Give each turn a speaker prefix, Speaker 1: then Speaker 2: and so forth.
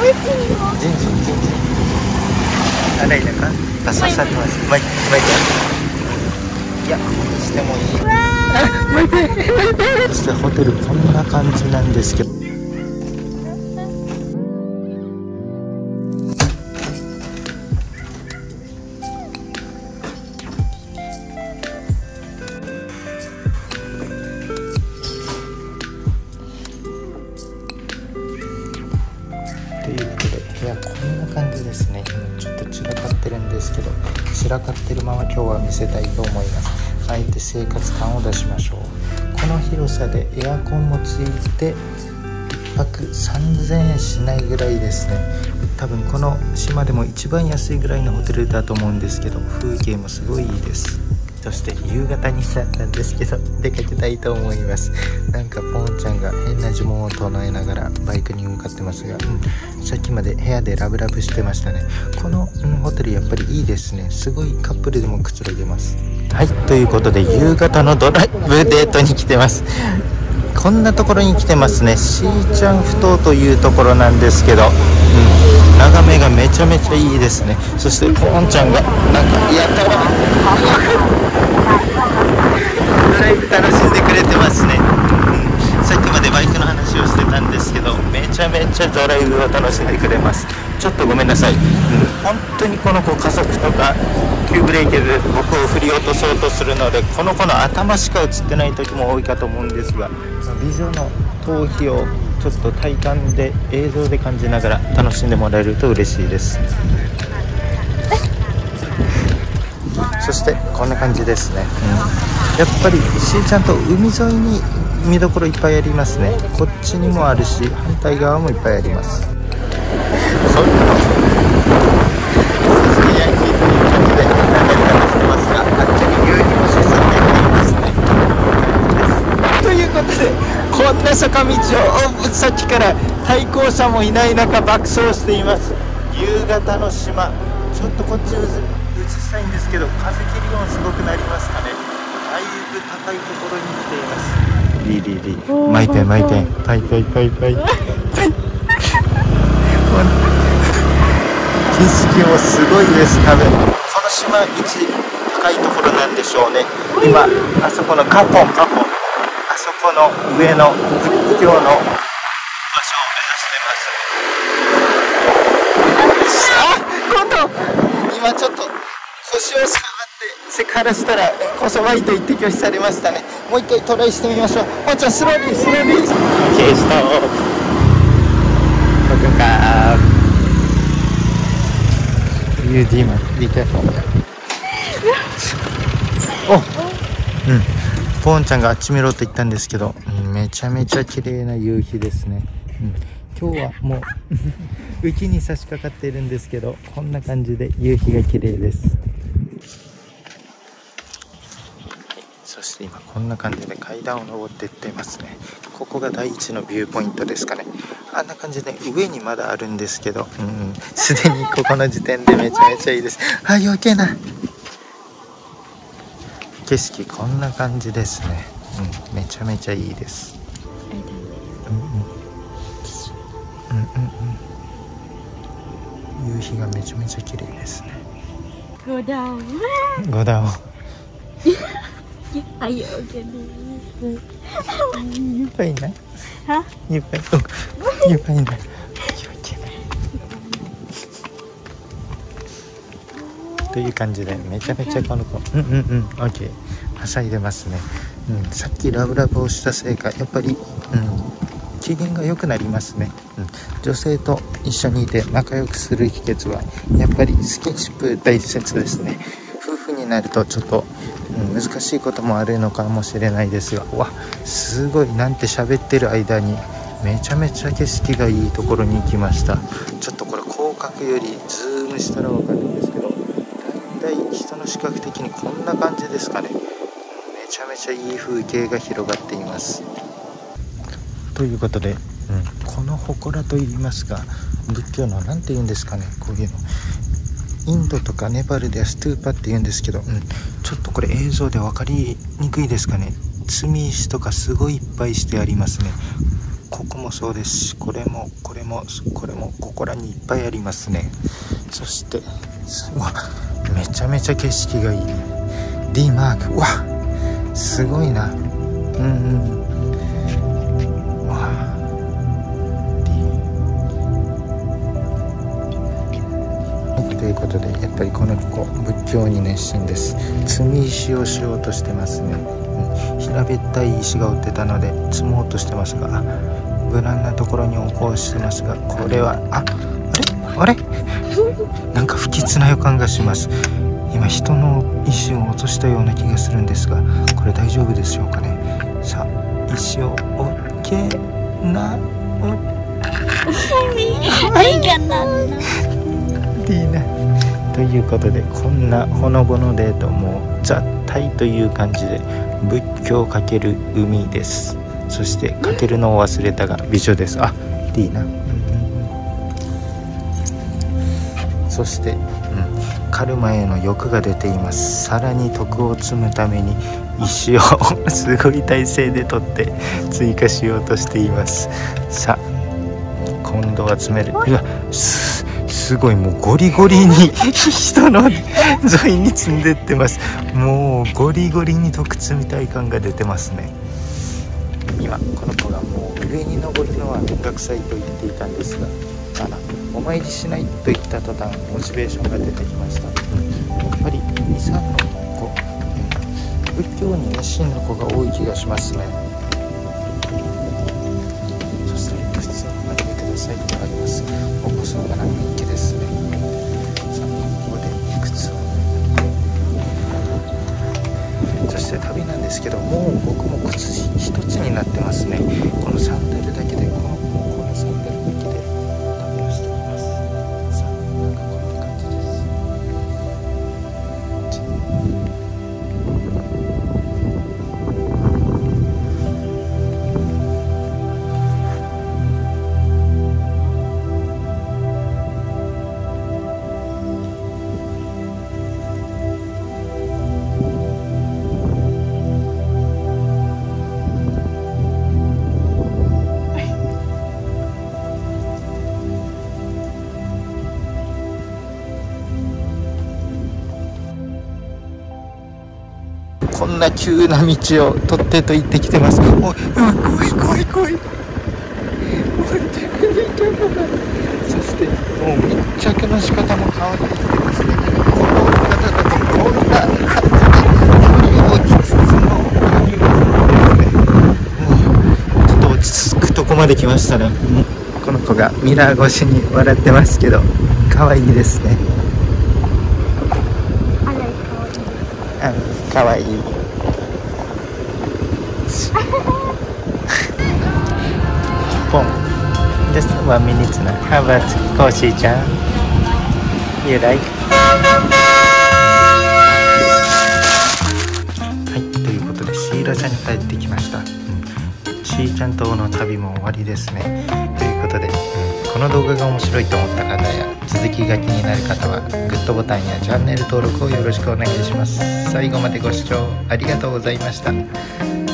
Speaker 1: ジンジンあらいだかあ、刺さります。マイちゃん、いや、してもいい。マイそしてホテルこんな感じなんですけど、ということで部屋こんな感じですね。今ちょっと散らかってるんですけど、散らかってるまま今日は見せたいと思います。あえて生活感を出しましょう。この広さでエアコンもついて1泊3000円しないぐらいですね。多分この島でも一番安いぐらいのホテルだと思うんですけど、風景もすごいいいです。そして夕方にしちゃったんですけど、出かけたいと思います。なんかポンちゃんが変な呪文を唱えながらバイクに向かってますが、さっきまで部屋でラブラブしてましたね。この、ホテルやっぱりいいですね。すごいカップルでもくつろげます。はい、ということで夕方のドライブデートに来てます。こんなところに来てますね。しーちゃんふ頭というところなんですけど、眺めがめちゃめちゃいいですね。そしてポンちゃんがなんかやったわドライブ楽しんでくれてますね。さっきまでバイクの話をしてたんですけど、めちゃめちゃドライブを楽しんでくれます。ちょっとごめんなさい、本当にこの子加速とか急ブレーキで僕を振り落とそうとするので、この子の頭しか映ってない時も多いかと思うんですが、美女の頭皮をちょっと体感で映像で感じながら楽しんでもらえると嬉しいです。そしてこんな感じですね。やっぱりしーちゃんと海沿いに見どころいっぱいありますね。こっちにもあるし反対側もいっぱいあります。そんなのヤンキーという感じで流れ方してますが、あっちに夕日も沈んでいますね。ということでこんな坂道をさっきから対向車もいない中爆走しています。夕方の島、ちょっとこっち映したいんですけど、風切り音すごくなりますかね。だいぶ高いところに来ています。リーリーリー、巻いて巻いて、パイパイパイパイ景色もすごいです。多分この島一高いところなんでしょうね。今あそこのカポンあそこの上の仏教の場所を目指してます。今ちょっと腰をセクハラしたらこそワイと言って拒否されましたね。もう一回トライしてみましょう。もうちょいスローリーストップ。僕かユーディーマン be careful ポンちゃんがあっち見ろと言ったんですけど、めちゃめちゃ綺麗な夕日ですね。今日はもう雪に差し掛かっているんですけど、こんな感じで夕日が綺麗です。そして今こんな感じで階段を登っていってますね。ここが第一のビューポイントですかね。あんな感じで上にまだあるんですけど、すでにここの時点でめちゃめちゃいいです。余計な景色こんな感じですね。めちゃめちゃいいです。夕日がめちゃめちゃ綺麗ですね。
Speaker 2: Go down.
Speaker 1: Go down.
Speaker 2: Are you okay?
Speaker 1: You fine na?
Speaker 2: Huh?
Speaker 1: You fine? You fine na? You okay na? という感じでめちゃめちゃこの子OK はしゃいでますね。さっきラブラブをしたせいかやっぱり機嫌が良くなりますね。女性と一緒にいて仲良くする秘訣はやっぱりスキンシップ大切ですね。夫婦になるとちょっと、難しいこともあるのかもしれないですが、わすごいなんて喋ってる間にめちゃめちゃ景色がいいところに行きました。ちょっとこれ広角よりズームしたら分かるんですけど、だいたい人の視覚的にこんな感じですかね。めちゃめちゃいい風景が広がっています。ということで、この祠といいますか、仏教の何て言うんですかね、こういうのインドとかネパールではストゥーパって言うんですけど、ちょっとこれ映像で分かりにくいですかね。積み石とかすごいいっぱいしてありますね。 ここもそうですし、これもこれもこれもここらにいっぱいありますね。そしてうわ、めちゃめちゃ景色がいい。 D マーク、うわすごいな。わD、ということで、やっぱりこの子仏教に熱心です。積み石をしようとしてますね。平べったい石が売ってたので積もうとしてますが、無難なところに置こうしてますが、これはあれなんか不吉な予感がします。今人の石を落としたような気がするんですが、これ大丈夫でしょうかね。さあ、石を置けなということで、こんなほのぼのデートも雑体という感じで、仏教×海です。そしてかけるのを忘れたが美女です。D な。そして、カルマへの欲が出ています。さらに徳を積むために石をすごい体勢で取って追加しようとしています。さあ、今度は詰める。うわ、すごい、もうゴリゴリに人の沿いに積んでってます。もうゴリゴリに徳積みたい感が出てますね。今この子がもう上に登るのはめんどくさいと言っていたんですが、お参りしないと言った途端モチベーションが出てきました。やっぱり 2,3 の子、仏教に熱心な子が多い気がしますね。そして靴を履いてくださいとあります。お子さんがなんか人気ですね。さあ、ここで靴を脱いで、そして旅なんですけど、もう僕も靴一つになってますね。このサンダルだけで、このサンダルだけで旅をしています。さあ、なんかこんな感じです。こんな急な道を取ってと言ってきてます。おい、怖い。そしてもう密着の仕方も変わってきてますね。この方だとこんな感じで距離を置きつつの旅がですね。もうちょっと落ち着くとこまで来ましたね。この子がミラー越しに笑ってますけど、可愛いですね。かわいい。ポン。Just 1 minute な。How about コーシーちゃん You like? はい、ということでシーラちゃんに帰ってきました。シーちゃんとの旅も終わりですね。ということで、この動画が面白いと思った方や続きが気になる方はグッドボタンやチャンネル登録をよろしくお願いします。最後までご視聴ありがとうございました。